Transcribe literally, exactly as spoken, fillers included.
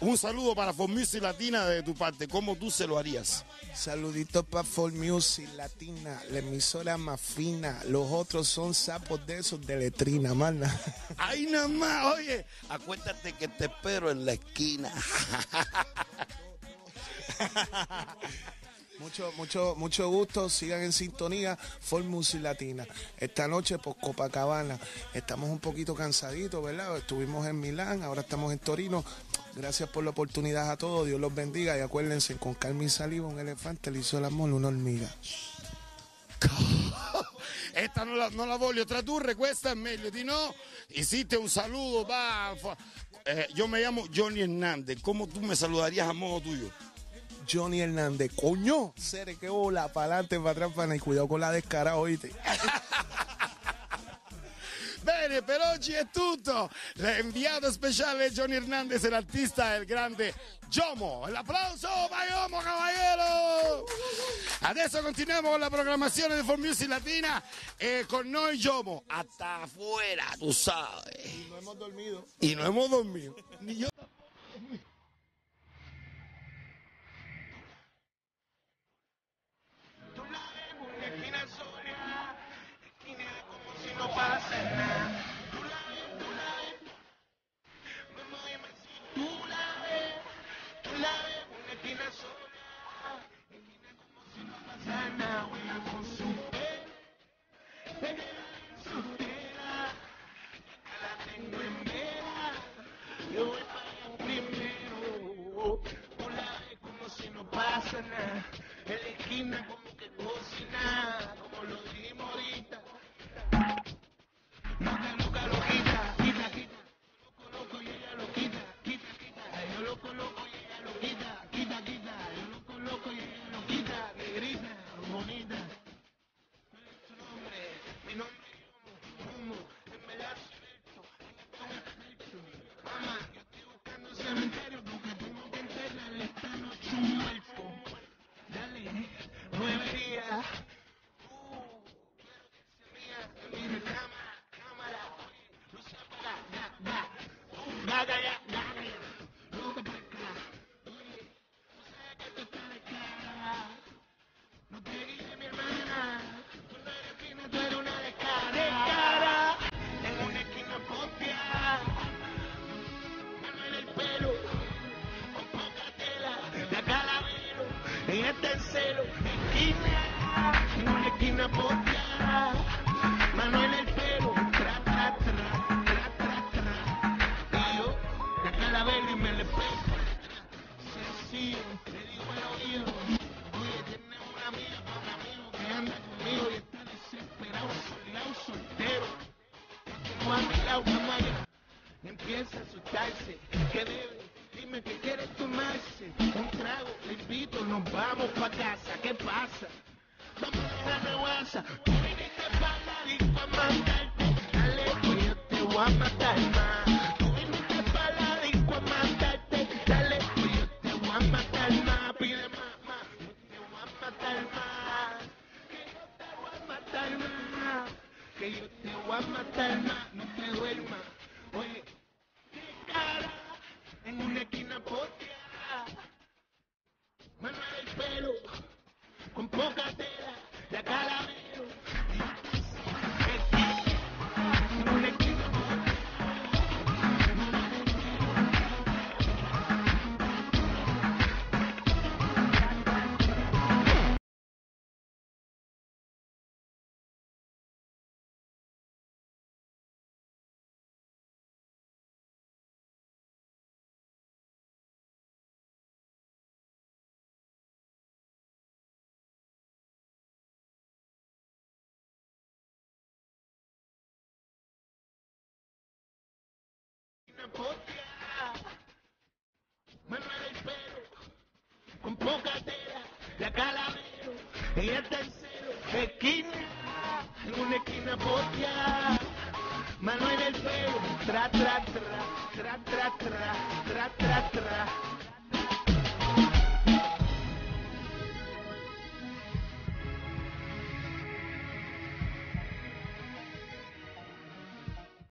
Un saludo para For Music Latina de tu parte. ¿Cómo tú se lo harías? Saludito para For Music Latina, la emisora más fina. Los otros son sapos de esos de letrina, mana. Ahí nada más, oye, acuérdate que te espero en la esquina. Mucho, mucho, mucho gusto, sigan en sintonía, For Music Latina. Esta noche, por Copacabana, estamos un poquito cansaditos, ¿verdad? Estuvimos en Milán, ahora estamos en Torino. Gracias por la oportunidad a todos, Dios los bendiga y acuérdense, con calma y saliva un elefante le hizo el amor una hormiga. Esta non la, non la voglio tradurre, questa è meglio di no. Hiciste un saludo, va. Eh, yo me llamo Johnny Hernández. ¿Cómo tú me saludarías a modo tuyo? Johnny Hernández, coño, Cere, que bola, para adelante, para atrás, para y cuidado con la descarada, oíste. Bene, per oggi è tutto. L'inviato speciale Johnny Hernández, l'artista è il grande Yomo. L'applauso, vai Yomo, caballero. Adesso continuiamo con la programmazione di For Music Latina e con noi Yomo. Hasta afuera, tú sabes. Y no hemos dormido. Y no hemos dormido. Ni yo. No pasa nada, tú la ves, tú la ves, vamos a ver si tú la ves, tú la ves, una esquina sola, esquina como si no pasara nada, huele con su pelo, su tela, acá la tengo en vela, yo voy para allá primero, tú la ves como si no pasa nada, en la esquina como que cocina, como lo dijimos ahorita. Loca, loca, lo quita, quita, quita. Yo lo coloco y ella lo quita, quita, quita. Yo lo coloco y ella lo quita, quita, quita. Yo lo coloco y ella lo quita, negrita, bonita. ¿Cuál es tu nombre? Mi nombre es Yomo, en verdad soy esto, en esto me conecto. Mamá, yo estoy buscando un cementerio porque tengo que enterrarle esta noche un muerto. Dale, nueve días. Uh, quiero que se mía en mi recama. Gaga ya, gaga ya, loca por acá. Oye, tú sabes que tú estás de cara. No te guíes, mi hermana. Tú no eres fina, tú eres una de cara. De cara, en una esquina popia. Mano en el pelo, con poca tela. De calavero, en este el celo. Esquina, en una esquina popia. Mano en el pelo, tra, tra, tra. Y me le pego, sencillo, le digo al oído, oye, tienes una amiga, un amigo que anda conmigo y está desesperado, soleado, soltero, porque no ha mirado mamá ya, empieza a asustarse, ¿qué debe? Dime que quiere tomarse, un trago, le invito, nos vamos pa' casa, ¿qué pasa? Vamos a dejarme guasa, tú viniste pa' la disco a matarte, dale, pues yo te voy a matar más. Que yo te voy a matar más, no te duermas. Oye, qué cara, en una esquina poteada. Mano del pelo, con poca tela, de calavero. En una esquina poteada. Mano del pelo, con poca tela, de calavero, ella está en celo, esquina, en una esquina potia, mano en el pelo, tra, tra, tra, tra, tra, tra, tra, tra, tra.